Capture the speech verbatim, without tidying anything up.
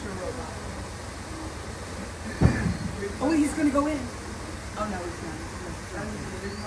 Mister Robot. Oh, he's gonna go in. Oh no, he's not.